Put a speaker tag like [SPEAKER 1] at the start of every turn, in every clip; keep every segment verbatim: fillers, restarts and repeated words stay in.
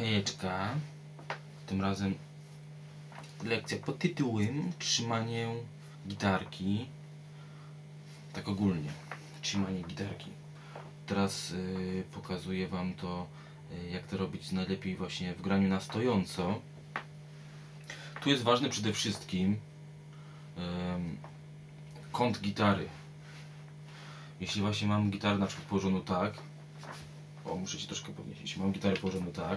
[SPEAKER 1] Hejeczka. Tym razem lekcja pod tytułem trzymanie gitarki. Tak ogólnie. Trzymanie gitarki. Teraz yy, pokazuję wam to, yy, jak to robić najlepiej właśnie w graniu na stojąco. Tu jest ważny przede wszystkim yy, kąt gitary. Jeśli właśnie mam gitarę na przykład położoną tak, o, muszę się troszkę podnieść, jeśli mam gitarę położoną tak,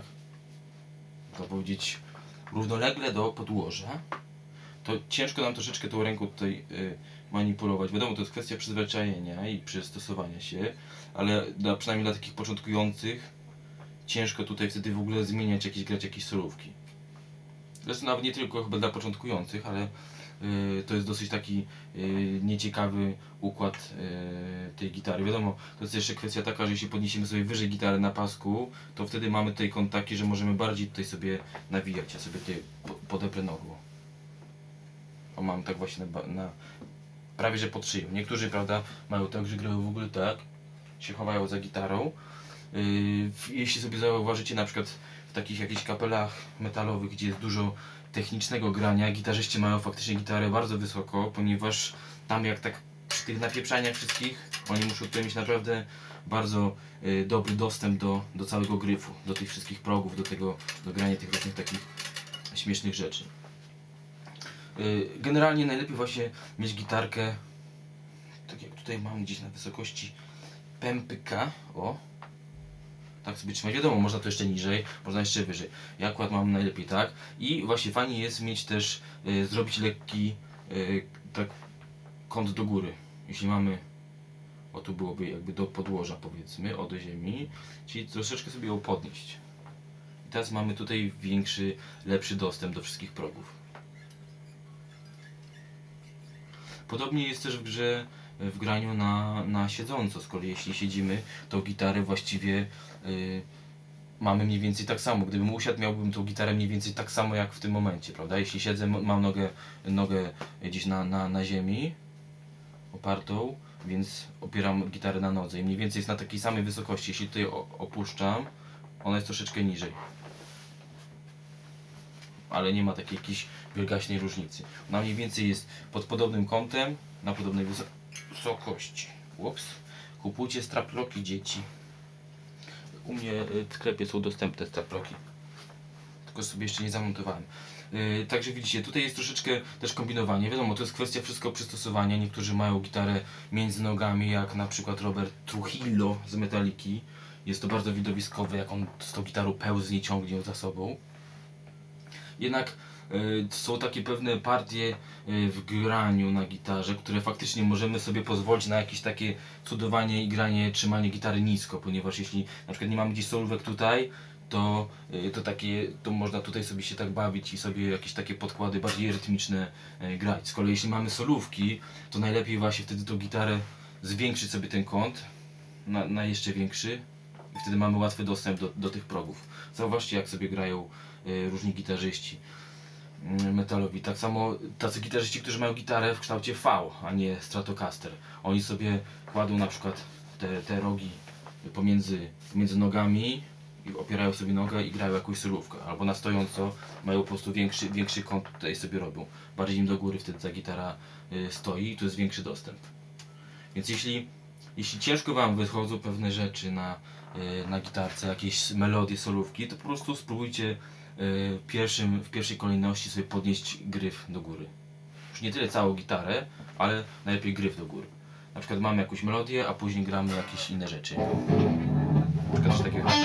[SPEAKER 1] to powiedzieć równolegle do podłoża, to ciężko nam troszeczkę tą ręką tutaj y, manipulować. Wiadomo, to jest kwestia przyzwyczajenia i przystosowania się, ale dla, przynajmniej dla takich początkujących ciężko tutaj wtedy w ogóle zmieniać jakieś, grać jakieś solówki. Zresztą nawet nie tylko chyba dla początkujących, ale y, to jest dosyć taki y, nieciekawy układ y, tej gitary. Wiadomo, to jest jeszcze kwestia taka, że jeśli podniesiemy sobie wyżej gitarę na pasku, to wtedy mamy tutaj kąt taki, że możemy bardziej tutaj sobie nawijać. Ja sobie tutaj podeprę nogą. O, mam tak właśnie na, na prawie że pod szyją. Niektórzy, prawda, mają tak, że grają w ogóle tak, się chowają za gitarą. Yy, jeśli sobie zauważycie na przykład w takich jakichś kapelach metalowych, gdzie jest dużo technicznego grania, gitarzyści mają faktycznie gitarę bardzo wysoko, ponieważ tam jak tak przy tych napieprzaniach wszystkich, oni muszą tutaj mieć naprawdę bardzo yy, dobry dostęp do, do całego gryfu, do tych wszystkich progów, do tego, do grania tych różnych takich śmiesznych rzeczy. Yy, generalnie najlepiej właśnie mieć gitarkę, tak jak tutaj mam gdzieś na wysokości pępyka, o. Tak sobie trzymać. Wiadomo, można to jeszcze niżej, można jeszcze wyżej. Ja akurat mam najlepiej tak. I właśnie fajnie jest mieć też, y, zrobić lekki y, tak kąt do góry. Jeśli mamy, o tu byłoby jakby do podłoża powiedzmy, o do ziemi, czyli troszeczkę sobie ją podnieść. I teraz mamy tutaj większy, lepszy dostęp do wszystkich progów. Podobnie jest też w grze, w graniu na, na siedząco. Z kolei jeśli siedzimy, to gitarę właściwie yy, mamy mniej więcej tak samo. Gdybym usiadł, miałbym tą gitarę mniej więcej tak samo jak w tym momencie, prawda? Jeśli siedzę, mam nogę, nogę gdzieś na, na, na ziemi opartą, więc opieram gitarę na nodze i mniej więcej jest na takiej samej wysokości. Jeśli tutaj opuszczam, ona jest troszeczkę niżej. Ale nie ma takiej jakiejś wielgaśnej różnicy. Ona mniej więcej jest pod podobnym kątem, na podobnej wysokości. Ups. Kupujcie straploki, dzieci. U mnie w sklepie są dostępne straploki. Tylko sobie jeszcze nie zamontowałem. Yy, także widzicie, tutaj jest troszeczkę też kombinowanie. Wiadomo, to jest kwestia wszystko przystosowania. Niektórzy mają gitarę między nogami, jak na przykład Robert Trujillo z Metaliki. Jest to bardzo widowiskowe, jak on z tą gitarą pełznie, ciągnie ją za sobą. Jednak y, są takie pewne partie y, w graniu na gitarze, które faktycznie możemy sobie pozwolić na jakieś takie cudowanie i granie, trzymanie gitary nisko, ponieważ jeśli na przykład nie mamy gdzieś solówek tutaj, to, y, to, takie, to można tutaj sobie się tak bawić i sobie jakieś takie podkłady bardziej rytmiczne y, grać. Z kolei jeśli mamy solówki, to najlepiej właśnie wtedy tą gitarę zwiększyć sobie ten kąt na, na jeszcze większy. I wtedy mamy łatwy dostęp do, do tych progów. Zauważcie, jak sobie grają y, różni gitarzyści y, metalowi. Tak samo tacy gitarzyści, którzy mają gitarę w kształcie V, a nie Stratocaster. Oni sobie kładą na przykład te, te rogi pomiędzy, pomiędzy nogami i opierają sobie nogę i grają jakąś solówkę. Albo na stojąco mają po prostu większy, większy kąt tutaj sobie robią. Bardziej im do góry wtedy ta gitara y, stoi i tu jest większy dostęp. Więc jeśli Jeśli ciężko wam wychodzą pewne rzeczy na, yy, na gitarce, jakieś melodie, solówki, to po prostu spróbujcie yy, pierwszym, w pierwszej kolejności sobie podnieść gryf do góry. Już nie tyle całą gitarę, ale najlepiej gryf do góry. Na przykład mamy jakąś melodię, a później gramy jakieś inne rzeczy. Na przykład coś takiego.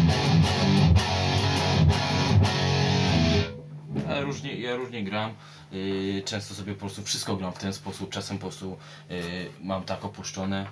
[SPEAKER 1] Różnie, ja różnie gram, yy, często sobie po prostu wszystko gram w ten sposób, czasem po prostu yy, mam tak opuszczone.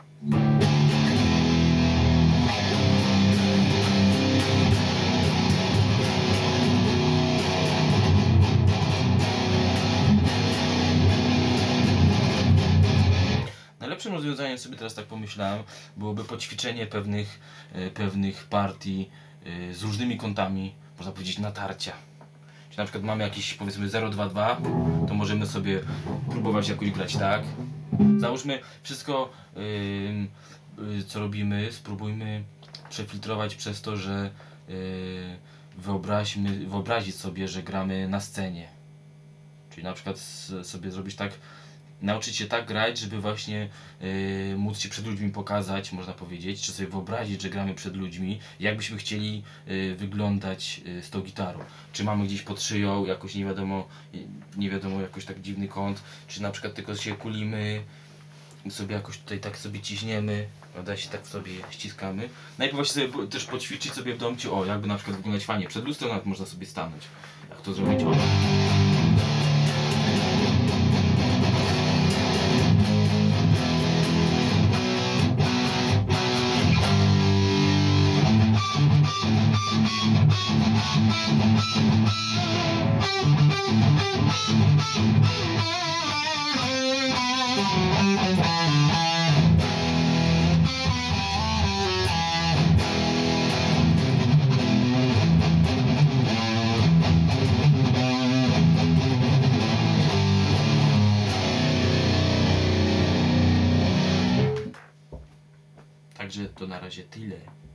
[SPEAKER 1] Najlepszym rozwiązaniem, sobie teraz tak pomyślałem, byłoby poćwiczenie pewnych, e, pewnych partii e, z różnymi kątami, można powiedzieć natarcia. Czyli na przykład mamy jakiś, powiedzmy, zero dwa dwa, to możemy sobie próbować jakoś grać tak. Załóżmy wszystko, yy, yy, co robimy, spróbujmy przefiltrować przez to, że yy, wyobraźmy, wyobrazić sobie, że gramy na scenie. Czyli na przykład s- sobie zrobić tak, nauczyć się tak grać, żeby właśnie yy, móc się przed ludźmi pokazać, można powiedzieć, czy sobie wyobrazić, że gramy przed ludźmi, jakbyśmy chcieli yy, wyglądać yy, z tą gitarą. Czy mamy gdzieś pod szyją, jakoś nie wiadomo, yy, nie wiadomo, jakoś tak dziwny kąt, czy na przykład tylko się kulimy, i sobie jakoś tutaj tak sobie ciśniemy, prawda, się tak w sobie ściskamy. Najpierw właśnie sobie po- też poćwiczyć sobie w domcie, o, jakby na przykład wyglądać fajnie. Przed lustrem nawet można sobie stanąć. Jak to zrobić? O. Także to na razie tyle.